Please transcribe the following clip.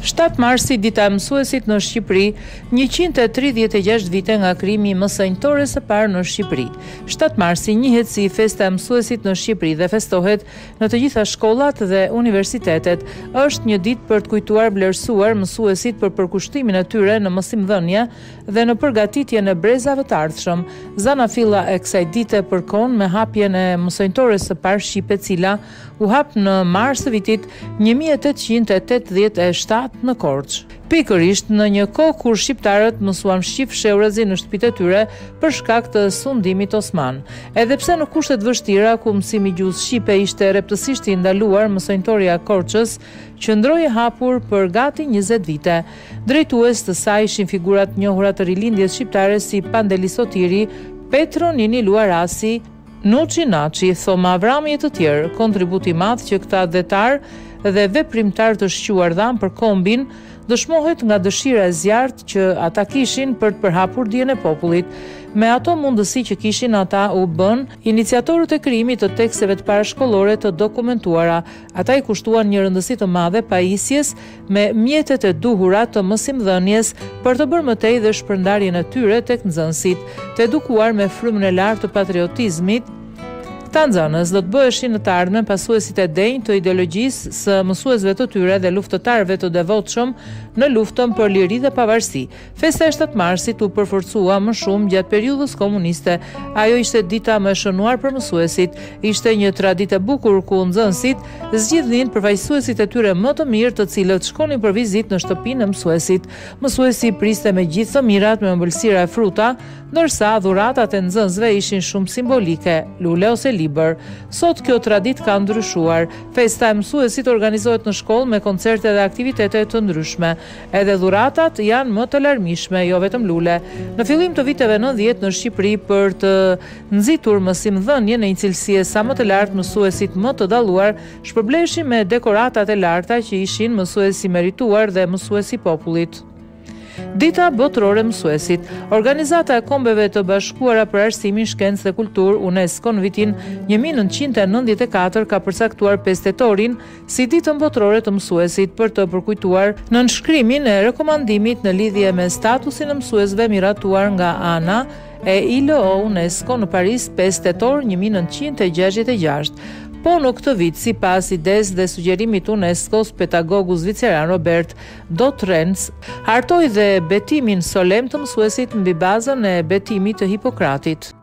7 marsi, dita e mësuesit në Shqipëri, 136 vite nga krimi i mësonjtores së parë në Shqipëri. 7 marsi njihet si festa e mësuesit në Shqipëri dhe festohet në të gjitha shkollat dhe universitetet. Është një ditë për të kujtuar vlerësuar mësuesit për përkushtimin e tyre në mësimdhënie dhe në përgatitjen e brezave të ardhshëm. Zanafilla e kësaj dite përkon me hapjen e mësonjtores së parë shqipe, cila u hap në mars të vitit 1887 në Korçë. Pikërisht në një kohë kur shqiptarët mësuan shqip fshehurazi në shtëpitë e tyre për shkak të sundimit osman. Edhe pse në kushte të vështira ku mësimi i gjuhës shqipe ishte rreptësisht i ndaluar, mësonjtoria e Korçës qëndroi e hapur për gati 20 vite. Drejtues të saj ishin figurat të njohura të rilindjes shqiptare si Pandeli Sotiri, Petro Nini Luarasi, Nuçi Naçi, Thoma Avrami e të tjerë. Kontributi i madh që këta detar dhe veprimtar të shquar dhanë për kombin dëshmohet nga dëshira e zjarrt që ata kishin për të përhapur dijen e popullit. Me ato mundësi që kishin, ata u bën iniciatorët e krijimit të teksteve të parashkollore të dokumentuara. Ata i kushtuan një rëndësi të madhe pajisjes me mjetet e duhura të mësimdhënies për të bërë mëtej dhe shpërndarjen e tyre tek nxënësit, të edukuar me frymën e lartë të patriotizmit. Këta nxënës do të bëheshin në të ardhmen pasuesit e denj të ideologjisë së mësuesve të tyre dhe luftëtarëve të devotshëm në luftën për liri dhe pavarësi. Festa e 7 marsit u përforcua më shumë gjatë periudhës komuniste. Ajo ishte dita më e shënuar për mësuesit. Ishte një traditë e bukur ku nxënësit zgjidhnin përfaqësuesit e tyre më të mirë, të cilët shkonin për vizitë në shtëpinë e mësuesit. Mësuesi priste me gjithë të mirat me ëmbëlsira e fruta, ndërsa dhuratat e nxënësve ishin shumë simbolike, lule ose libër. Sot kjo traditë ka ndryshuar. Festa e mësuesit organizohet në shkollë me koncerte dhe aktivitete të ndryshme. Edhe dhuratat janë më të larmishme, jo vetëm lule. Në fillim të viteve 90 në Shqipëri, për të nxitur mësimdhënien në një cilësie sa më të lartë, mësuesit më të dalluar shpërbleshin me dekoratat e larta që ishin mësuesi merituar dhe mësuesi popullit. Dita botërore e mësuesit. Organizata e Kombeve të Bashkuara për Arsimin, Shkencë dhe Kulturë, UNESCO, në vitin 1994 ka përcaktuar 5 tetorin si ditën botërore të mësuesit për të përkujtuar nënshkrimin e rekomandimit në lidhje me statusin e mësuesve miratuar nga ana e ILO UNESCO në Paris 5 tetor 1966. Po në këtë vit, sipas idesë dhe sugjerimit UNESCO-s, pedagogu zviceran Robert Dotrens hartoi dhe betimin solemn të mësuesit mbi bazën e betimit të Hipokratit.